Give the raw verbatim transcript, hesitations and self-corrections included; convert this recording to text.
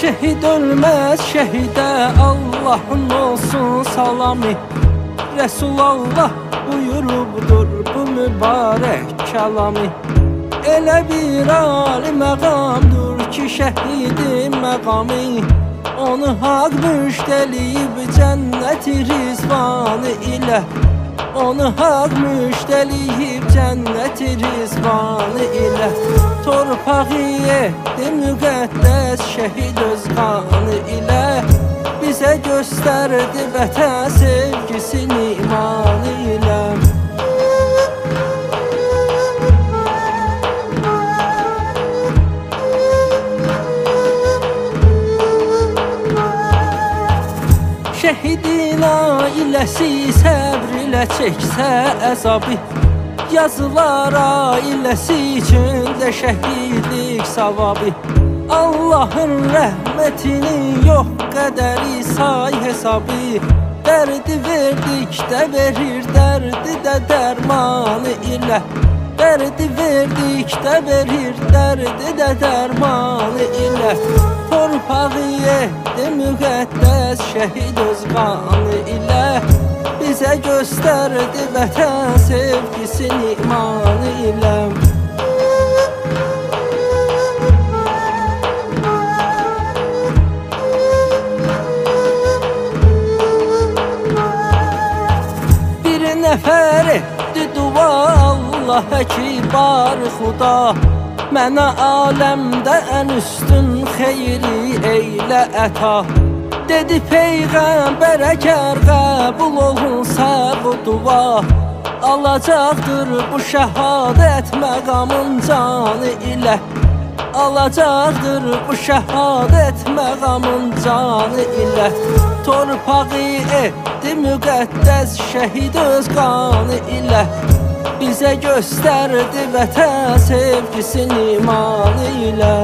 Şehid ölmez şehide Allah'ın olsun salami. Resulallah buyurubdur bu mübarek kelami. Elə bir ali məqamdır ki şəhidin məqamı, onu haq müştəliyib cənnət-i rizvanı ilə. Onu haq müştəliyib cənnət-i rizvanı ilə. Torpağı etdi müqəddəs şəhid öz qanı ilə. Bizə göstərdi vətən sevgisini imanı ilə. Şəhidin ailəsi səbr ilə çəksə əzabı, yazılar ailəsi üçün də şəhidlik savabı. Allahın rəhmətinin yox qədəri say hesabı. Dərdi verdikdə verir dərdi də dərmanı ilə. Dərdi verdikdə verir dərdi də dərmanı ilə. Torpağı etdi müqəddəs şəhid öz qanı ilə. Bizə göstərdi vətən sevgisini imanı ilə. Bir nəfər etdi dua Allah kibar xuda. Mənə aləmdə ən üstün xeyri eylə əta. Dedi Peyğəmbər əgər qəbul olunsa bu dua, alacaqdır bu şəhadət məqamın canı ilə. Alacaqdır bu şəhadət məqamın canı ilə. Torpağı etdi müqəddəs şəhid öz qanı ilə. Bizə göstərdi vətən sevgisini imanı ilə.